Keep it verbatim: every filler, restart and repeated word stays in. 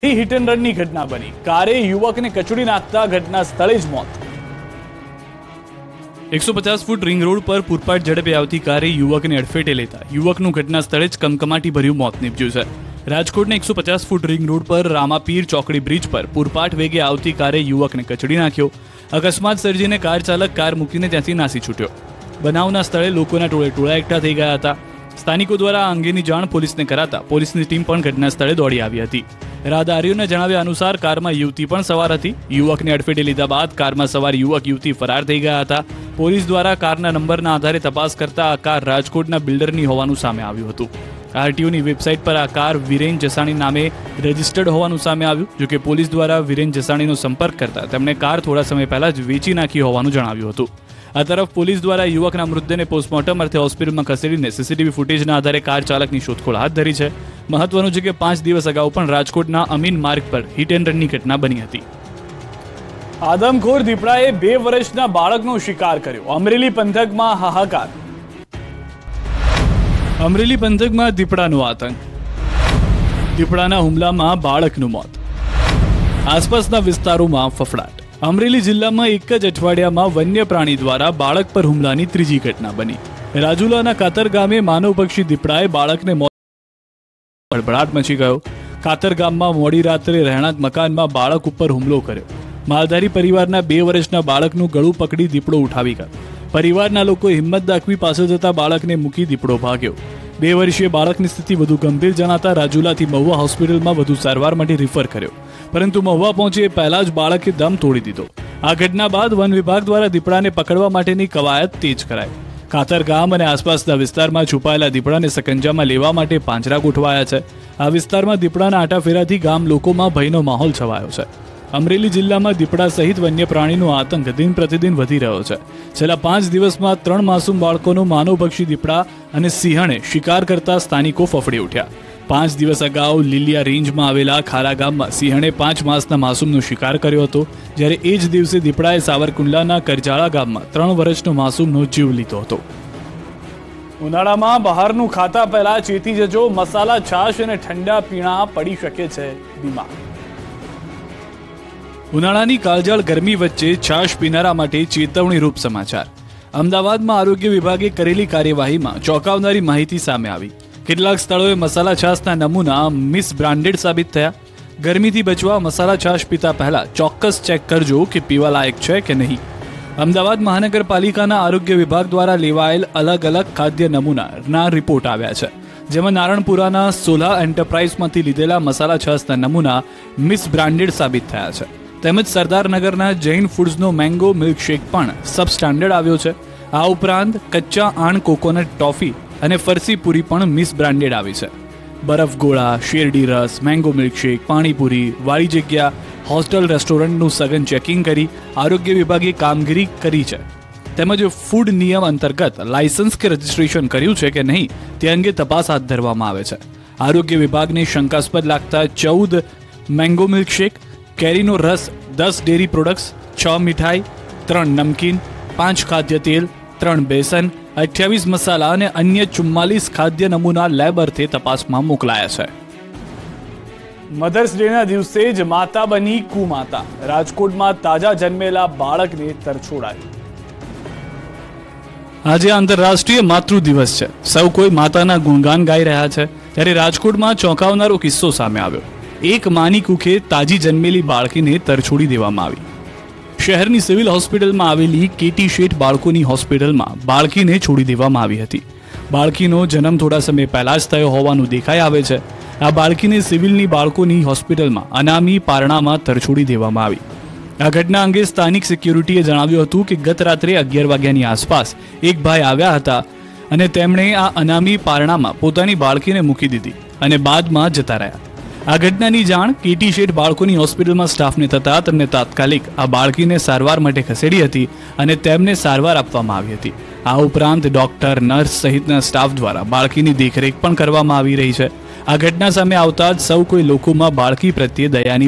Hit and run की घटना बनी। कारे युवक ने कचड़ी नाखता घटना स्थले ज मौत। एक सौ पचास फूट रिंग रोड पर पूरपाट झड़पे आवती कारे युवकने अडफेटे लेता युवकનું ઘટના સ્થળે જ કમકમાટી ભર્યું મોત નીપજ્યું છે। રાજકોટના એક સો પચાસ ફૂટ રિંગ રોડ પર રામાપીર ચોકડી બ્રિજ પર પૂરપાટ વેગે આવતી કારે યુવકને કચડી નાખ્યો। અકસ્માત સર્જીને કાર ચાલક કાર મૂકીને ત્યાંથી નાસી છૂટ્યો। બનાવના સ્થળે લોકોના ટોળે ટોળા એકઠા થઈ ગયા હતા। સ્થાનિકો દ્વારા આ અંગેની જાણ પોલીસને કરાતા પોલીસની ટીમ પણ ઘટના સ્થળે દોડી આવી હતી। રાહદારીઓના જણાવ્યા અનુસાર કારમાં યુવતી પણ સવાર હતી। યુવકને અડફેટે લીધા બાદ કારમાં સવાર યુવક યુવતી ફરાર થઈ ગયા હતા। પોલીસ દ્વારા કારના નંબરના આધારે તપાસ કરતા આ કાર રાજકોટના બિલ્ડરની હોવાનું સામે આવ્યું હતું। આરટીઓની વેબસાઇટ પર આ કાર વિરેન જસાણી નામે રજીસ્ટર્ડ હોવાનું સામે આવ્યું। જો કે પોલીસ દ્વારા વિરેન જસાણીનો સંપર્ક કરતા તેમણે કાર થોડા સમય પહેલા જ વેચી નાખી હોવાનું જણાવ્યું હતું। આ તરફ પોલીસ દ્વારા યુવકના મૃતદેહને પોસ્ટમોર્ટમ અર્થે હોસ્પિટલમાં ખસેડીને સીસીટીવી ફૂટેજના આધારે કાર ચાલકની શોધખોળ હાથ ધરી છે। મહત્વનું છે કે પાંચ દિવસ અગાઉ પણ રાજકોટના અમીન માર્ગ પર હિટ એન્ડ રનની ઘટના બની હતી। આદમખોર દીપડાએ બે વર્ષના બાળકનો શિકાર કર્યો। અમરેલી પંથકમાં હાહાકાર। અમરેલી પંથકમાં દીપડાનો આતંક। દીપડાના હુમલામાં બાળકનું મોત। આસપાસના વિસ્તારોમાં ફફડાટ। અમરેલી જિલ્લામાં એક જ અઠવાડિયામાં વન્ય પ્રાણી દ્વારા બાળક પર હુમલાની ત્રીજી ઘટના બની। રાજુલાના કાતર ગામે માનવ પક્ષી દીપડાએ બાળકને ભડભડાટ મચી ગયો। કાતર ગામમાં મોડી રાત્રે રહેણાંક મકાનમાં બાળક ઉપર હુમલો કર્યો। માલધારી પરિવારના બે વર્ષના બાળકનું ગળું પકડી દીપડો ઉઠાવી ગયો। પરિવારના લોકોએ હિંમત દાખવી પાછળ જતા બાળકને મૂકી દીપડો ભાગ્યો। બે વર્ષીય બાળકની સ્થિતિ વધુ ગંભીર જણાતા રાજુલાથી મહુવા હોસ્પિટલમાં વધુ સારવાર માટે રિફર કર્યો, પરંતુ મહુવા પહોંચે એ પહેલા જ બાળકે દમ તોડી દીધો। આ ઘટના બાદ વન વિભાગ દ્વારા દીપડાને પકડવા માટેની કવાયત તેજ કરાઈ। કાતર ગામ અને આસપાસના વિસ્તારમાં છુપાયેલા દીપડાને સકંજામાં લેવા માટે પાંજરા ગોઠવાયા છે। આ વિસ્તારમાં દીપડાના આટાફેરાથી ગામ લોકોમાં ભયનો માહોલ છવાયો છે। અમરેલી જિલ્લામાં દીપડા સહિત વન્ય પ્રાણીનો આતંક દિન પ્રતિદિન વધી રહ્યો છે। છેલ્લા પાંચ દિવસમાં ત્રણ માસૂમ બાળકોનો માનવભક્ષી દીપડા અને સિંહણે શિકાર કરતા સ્થાનિકો ફફડી ઉઠ્યા। પાંચ દિવસ અગાઉ લીલિયા રેન્જમાં આવેલા ખારા ગામમાં સિંહણે પાંચ માસના માસૂમનો શિકાર કર્યો હતો, જ્યારે એ જ દિવસે દીપડાએ સાવરકુંડલાના કરજાળા ગામમાં ત્રણ વર્ષનો માસૂમનો જીવ લીધો હતો। ઉનાળામાં બહારનું ખાતા પહેલા ચેતી જજો, મસાલા, છાશ અને ઠંડા પીણા પડી શકે છે બીમાર। ઉનાળાની કાળઝાળ ગરમી વચ્ચે છાશ પીનારા માટે ચેતવણીરૂપ સમાચાર। અમદાવાદમાં આરોગ્ય વિભાગે કરેલી કાર્યવાહીમાં ચોંકાવનારી માહિતી સામે આવી। કેટલાક સ્થળોએ મસાલા છાશના નમૂના મિસ બ્રાન્ડેડ સાબિત થયા। ગરમીથી બચવા મસાલા છાશ પીતા પહેલા ચોક્કસ ચેક કરજો કે પીવા લાયક છે કે નહીં। અમદાવાદ મહાનગરપાલિકાના આરોગ્ય વિભાગ દ્વારા લેવાયેલ અલગ અલગ ખાદ્ય નમૂનાના રિપોર્ટ આવ્યા છે, જેમાં નારણપુરાના સોલા એન્ટરપ્રાઇઝમાંથી લીધેલા મસાલા છાશના નમૂના મિસ બ્રાન્ડેડ સાબિત થયા છે। તેમજ સરદારનગરના જૈન ફૂડ્સનો મેંગો મિલ્કશેક પણ સબ સ્ટાન્ડર્ડ આવ્યો છે। આ ઉપરાંત કચ્ચા આણ કોકોનટ ટોફી અને ફરસી પૂરી પણ મિસ બ્રાન્ડેડ આવી છે। બરફ ગોળા, શેરડી રસ, મેંગો મિલ્કશેક, પાણીપુરી, વાળી જગ્યા, હોસ્ટેલ રેસ્ટોરન્ટનું સઘન ચેકિંગ કરી આરોગ્ય વિભાગે કામગીરી કરી છે। તેમજ ફૂડ નિયમ અંતર્ગત લાયસન્સ કે રજીસ્ટ્રેશન કર્યું છે કે નહીં તે અંગે તપાસ હાથ ધરવામાં આવે છે। આરોગ્ય વિભાગને શંકાસ્પદ લાગતા ચૌદ મેંગો મિલ્કશેક, કેરીનો રસ, દસ ડેરી પ્રોડક્ટ્સ, છ મીઠાઈ, ત્રણ નમકીન, પાંચ ખાદ્ય તેલ, ત્રણ બેસન, અઠ્યાવીસ મસાલા અને અન્ય ચુમ્માલીસ ખાદ્ય નમૂના લેબ અર્થે તપાસમાં મોકલાયા છે। મધર્સ ડેના દિવસે જ માતા બની કુમાતા। રાજકોટમાં તાજા જન્મેલા બાળકને તરછોડાયું। આજે આંતરરાષ્ટ્રીય માતૃ દિવસ છે। સૌ કોઈ માતાના ગુણગાન ગાઈ રહ્યા છે, ત્યારે રાજકોટમાં ચોંકાવનારો કિસ્સો સામે આવ્યો। એક માની કુખે તાજી જન્મેલી બાળકીને તરછોડી દેવામાં આવી। શહેરની સિવિલ હોસ્પિટલમાં આવેલી કેટી શેઠ બાળકોની હોસ્પિટલમાં બાળકીને છોડી દેવામાં આવી હતી। બાળકીનો જન્મ થોડા સમય પહેલા જ થયો હોવાનું દેખાઈ આવે છે। આ બાળકીને સિવિલની બાળકોની હોસ્પિટલમાં અનામી પારણામાં તરછોડી દેવામાં આવી। આ ઘટના અંગે સ્થાનિક સિક્યુરિટીએ જણાવ્યું હતું કે ગત રાત્રે અગિયાર વાગ્યાની આસપાસ એક ભાઈ આવ્યા હતા અને તેમણે આ અનામી પારણામાં પોતાની બાળકીને મૂકી દીધી અને બાદમાં જતા રહ્યા। આ ઘટનાની જાણ કેટી શેઠ બાળકોની હોસ્પિટલમાં સ્ટાફને થતાં તેમને તાત્કાલિક આ બાળકીને સારવાર માટે ખસેડી હતી અને તેમને સારવાર આપવામાં આવી હતી। આ ઉપરાંત ડોક્ટર, નર્સ સહિતના સ્ટાફ દ્વારા બાળકીની દેખરેખ પણ કરવામાં આવી રહી છે। આ ઘટના સામે આવતા જ સૌ કોઈ લોકોમાં બાળકી પ્રત્યે દયાની